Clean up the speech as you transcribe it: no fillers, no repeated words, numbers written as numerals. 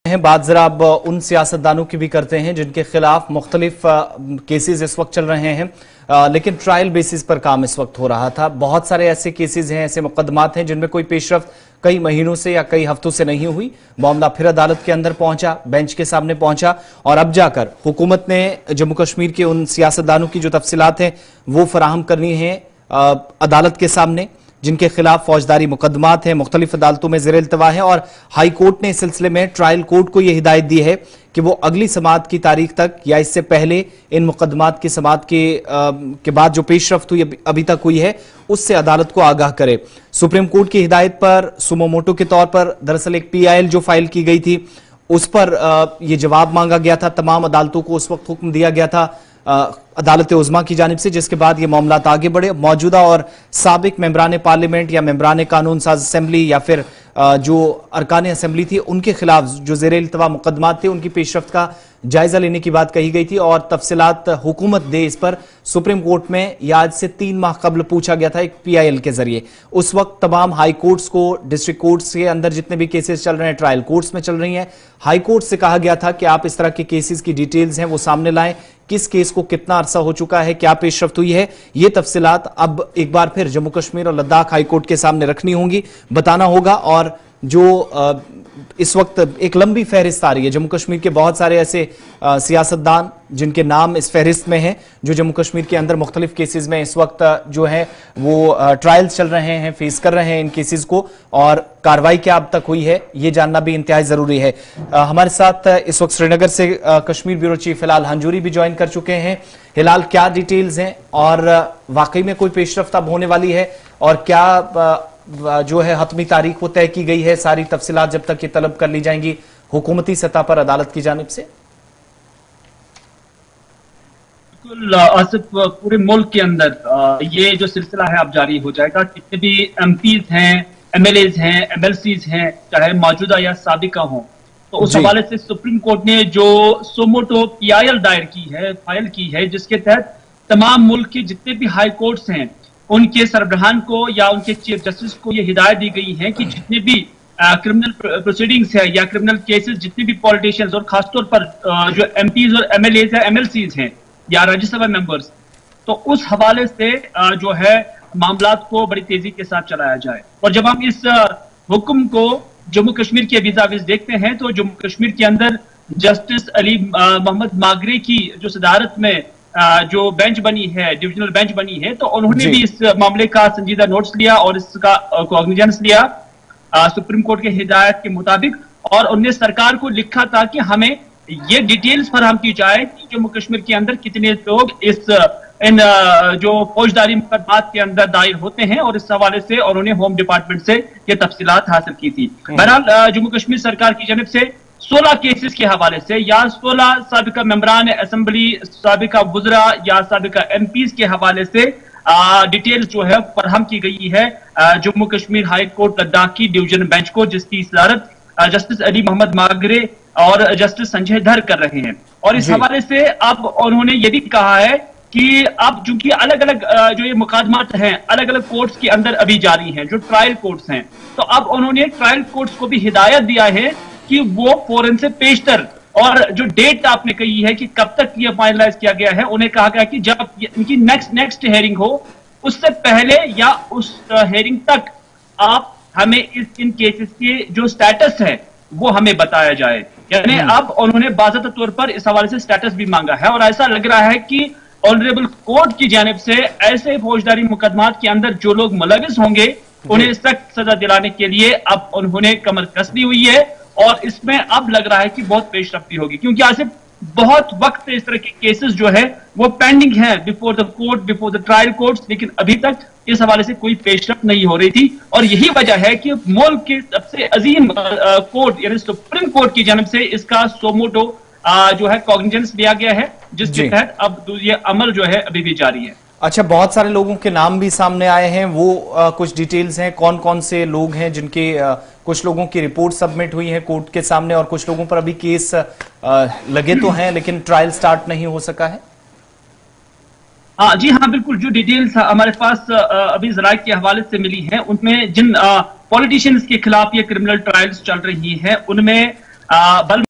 हैं बात जरा अब उन सियासतदानों की भी करते हैं जिनके खिलाफ मुख्तलिफ केसेस इस वक्त चल रहे हैं, लेकिन ट्रायल बेसिस पर काम इस वक्त हो रहा था। बहुत सारे ऐसे केसेस हैं, ऐसे मुकदमात हैं जिनमें कोई पेशरफ्त कई महीनों से या कई हफ्तों से नहीं हुई। मामला फिर अदालत के अंदर पहुंचा, बेंच के सामने पहुंचा और अब जाकर हुकूमत ने जम्मू कश्मीर के उन सियासतदानों की जो तफसीलात हैं वो फराहम करनी है अदालत के सामने, जिनके खिलाफ फौजदारी मुकदमात हैं, मुख्तलिफ अदालतों में ज़ेर इल्तवा है। और हाई कोर्ट ने इस सिलसिले में ट्रायल कोर्ट को यह हिदायत दी है कि वो अगली समाअत की तारीख तक या इससे पहले इन मुकदमात की समाअत के बाद जो पेशरफ्त हुई अभी तक हुई है उससे अदालत को आगाह करे। सुप्रीम कोर्ट की हिदायत पर सुमो मोटो के तौर पर दरअसल एक PIL जो फाइल की गई थी उस पर यह जवाब मांगा गया था। तमाम अदालतों को उस वक्त हुक्म दिया गया था अदालत उज़्मा की जानिब से, जिसके बाद ये मामलात आगे बढ़े। मौजूदा और साबिक मेंबरान पार्लियामेंट या मेंबरान कानून साज असेंबली या फिर जो अरकान असेंबली थी उनके खिलाफ जो ज़ेर इल्तवा मुकदमात थे उनकी पेशरफ्त का जायजा लेने की बात कही गई थी और तफसीलात हुकूमत दे इस पर सुप्रीम कोर्ट में यह आज से 3 माह कबल पूछा गया था एक PIL के जरिए। उस वक्त तमाम हाई कोर्ट्स को, डिस्ट्रिक्ट कोर्ट्स के अंदर जितने भी केसेस चल रहे हैं ट्रायल कोर्ट्स में चल रही हैं, हाई कोर्ट से कहा गया था कि आप इस तरह के केसेस की डिटेल्स हैं वो सामने लाएं, किस केस को कितना अरसा हो चुका है, क्या पेशरफ्त हुई है, ये तफसीलात अब एक बार फिर जम्मू कश्मीर और लद्दाख हाई कोर्ट के सामने रखनी होंगी, बताना होगा। और जो इस वक्त एक लंबी फहरिस्त आ रही है, जम्मू कश्मीर के बहुत सारे ऐसे सियासतदान जिनके नाम इस फहरिस्त में हैं जो जम्मू कश्मीर के अंदर मुख्तलिफ केसेस में इस वक्त जो है वो ट्रायल्स चल रहे हैं, फेस कर रहे हैं इन केसेस को, और कार्रवाई क्या अब तक हुई है ये जानना भी इंतहाई जरूरी है। हमारे साथ इस वक्त श्रीनगर से कश्मीर ब्यूरो चीफ हिलाल हंजूरी भी ज्वाइन कर चुके हैं। हिलाल, क्या डिटेल्स हैं और वाकई में कोई पेशरफ्त अब होने वाली है और क्या जो है हतमी तारीख वो तय की गई है, सारी तफसीलात जब तक ये तलब कर ली जाएंगी हुकूमती सतह पर अदालत की जानिब से? बिल्कुल आसिफ, पूरे मुल्क के अंदर ये जो सिलसिला है अब जारी हो जाएगा। जितने भी MPs हैं, MLAs हैं, MLCs हैं, चाहे मौजूदा या साबिका हों, तो उस हवाले से सुप्रीम कोर्ट ने जो सोमोटो PIL दायर की है, फाइल की है, जिसके तहत तमाम मुल्क के जितने भी हाई कोर्ट्स हैं उनके सरबराहान को या उनके चीफ जस्टिस को यह हिदायत दी गई है कि जितने भी क्रिमिनल प्रोसीडिंग्स है या क्रिमिनल केसेस, जितने भी पॉलिटिशियंस और खासतौर पर जो MPs और MLAs या MLCs हैं या राज्यसभा मेंबर्स, तो उस हवाले से जो है मामलात को बड़ी तेजी के साथ चलाया जाए। और जब हम इस हुक्म को जम्मू कश्मीर के वीज़ा-विज़ देखते हैं तो जम्मू कश्मीर के अंदर जस्टिस अली मोहम्मद मागरे की जो सदारत में जो बेंच बनी है, डिविजनल बेंच बनी है, तो उन्होंने भी इस मामले का संजीदा नोट्स लिया और इसका कॉग्निजेंस लिया सुप्रीम कोर्ट के हिदायत के मुताबिक, और उन्होंने सरकार को लिखा था कि हमें ये डिटेल्स फराहम की जाए कि जम्मू कश्मीर के अंदर कितने लोग इन जो फौजदारी मुकदमात के अंदर दायर होते हैं, और इस हवाले से उन्होंने होम डिपार्टमेंट से ये तफसीलात हासिल की थी। बहरहाल जम्मू कश्मीर सरकार की जानब से 16 केसेस के हवाले से या 16 साबिका मेंबरान असेंबली, साबिका वुज़रा या साबिका MPs के हवाले से डिटेल्स जो है फराहम की गई है जम्मू कश्मीर हाई कोर्ट लद्दाख की डिवीजन बेंच को, जिसकी सदारत जस्टिस अली मोहम्मद मागरे और जस्टिस संजय धर कर रहे हैं। और इस हवाले से अब उन्होंने ये भी कहा है कि अब चूंकि अलग अलग जो ये मुकदमात हैं अलग अलग कोर्ट्स के अंदर अभी जारी हैं, जो ट्रायल कोर्ट्स हैं, तो अब उन्होंने ट्रायल कोर्ट्स को भी हिदायत दिया है कि वो फौरन से पेशतर, और जो डेट आपने कही है कि कब तक ये फाइनलाइज किया गया है, उन्हें कहा गया कि जब इनकी नेक्स्ट हेयरिंग हो उससे पहले या उस हेयरिंग तक आप हमें इन केसेस के जो स्टेटस है वो हमें बताया जाए। यानी अब उन्होंने बाज़ाब्ता तौर पर इस हवाले से स्टेटस भी मांगा है, और ऐसा लग रहा है कि ऑनरेबल कोर्ट की जानिब से ऐसे फौजदारी मुकदमात के अंदर जो लोग मुलविस होंगे उन्हें सख्त सजा दिलाने के लिए अब उन्होंने कमर कस ली हुई है, और इसमें अब लग रहा है कि बहुत पेशरफ्ती होगी, क्योंकि आज से बहुत वक्त से इस तरह के केसेस जो है वो पेंडिंग है before the court, before the trial courts, लेकिन अभी तक इस हवाले से कोई पेशरफ्त नहीं हो रही थी। और यही वजह है कि मुल्क के सबसे अजीम कोर्ट यानी सुप्रीम कोर्ट की जानब से इसका सोमोटो जो है कॉग्निजेंस लिया गया है, जिसके तहत अब ये अमल जो है अभी भी जारी है। अच्छा, बहुत सारे लोगों के नाम भी सामने आए हैं, वो कुछ डिटेल्स हैं, कौन कौन से लोग हैं जिनके कुछ लोगों की रिपोर्ट सबमिट हुई है कोर्ट के सामने और कुछ लोगों पर अभी केस लगे तो हैं लेकिन ट्रायल स्टार्ट नहीं हो सका है? जी हाँ, बिल्कुल। जो डिटेल्स हमारे पास अभी ज़राए के हवाले से मिली है, उनमें जिन पॉलिटिशियंस के खिलाफ ये क्रिमिनल ट्रायल्स चल रही हैं, उनमें बल